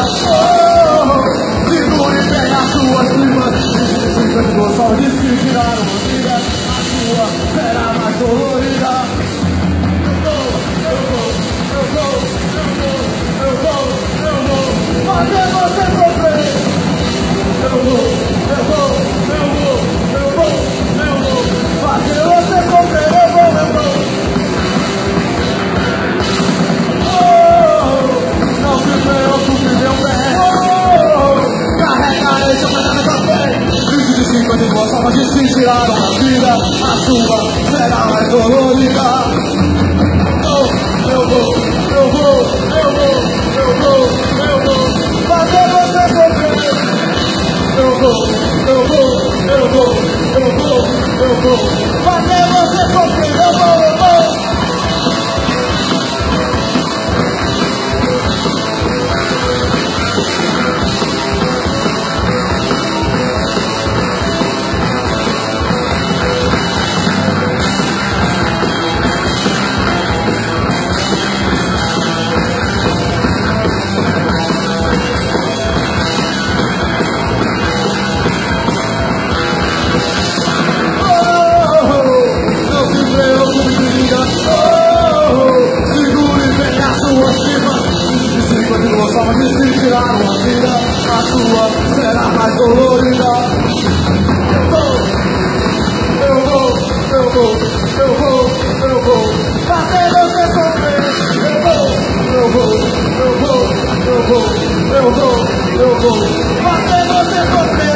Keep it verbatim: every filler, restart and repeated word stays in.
Oh, segure bem as suas rimas. Cinquenta só de se tirar uma vida, a sua será mais dolorida. Eu vou, eu vou, eu vou, eu vou, eu vou fazer você sofrer. Eu vou, eu vou, eu vou, eu vou, eu vou fazer você sofrer. Eu vou, eu vou. Oh, não se preocupe, meu bem. Oh, carregarei seu pensamento bem. vinte de cinquenta e duas formas de se tirar uma vida, a sua será mais dolorida. Oh, eu vou, eu vou, eu vou, eu vou, eu vou fazer você sofrer. Eu vou, eu vou, eu vou, eu vou, eu vou fazer você sofrer. Eu vou, eu vou. Forma de se tirar uma vida, a sua será mais dolorida. Eu vou, eu vou, eu vou, eu vou fazer você sofrer. Eu vou, eu vou, eu vou, eu vou, eu vou, eu vou fazer você sofrer.